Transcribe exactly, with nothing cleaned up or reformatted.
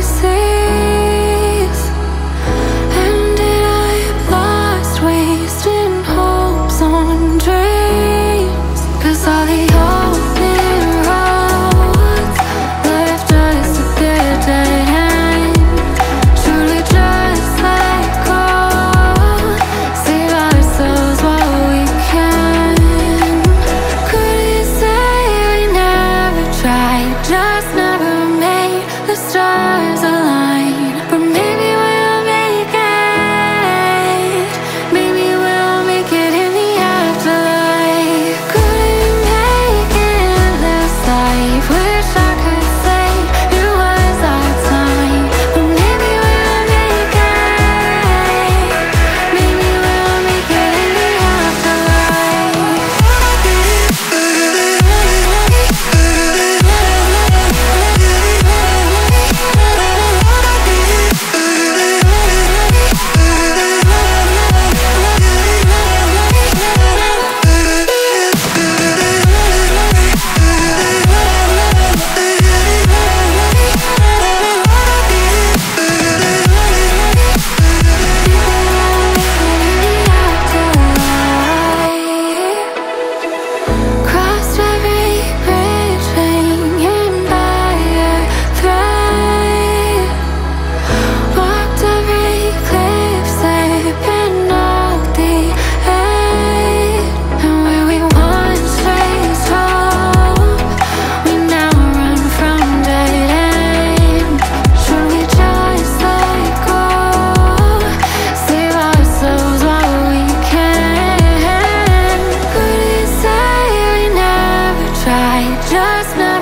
seas. Ended up lost, wasting hopes on dreams. Cause all the open roads left us at their dead end. Truly just let go, save ourselves while we can. Couldn't say we never tried, just never made the stars align. But maybe we'll make it, maybe we'll make it in the afterlife. Couldn't make it in this life, wish I could say it was our time. But maybe we'll make it, maybe we'll make it in the afterlife. Crossed every bridge, hanging by a thread. Walked every cliff, slipping off the edge. And where we once traced hope, we now run from dead end. Should we just let go, save ourselves while we can? Couldn't say we never tried, just never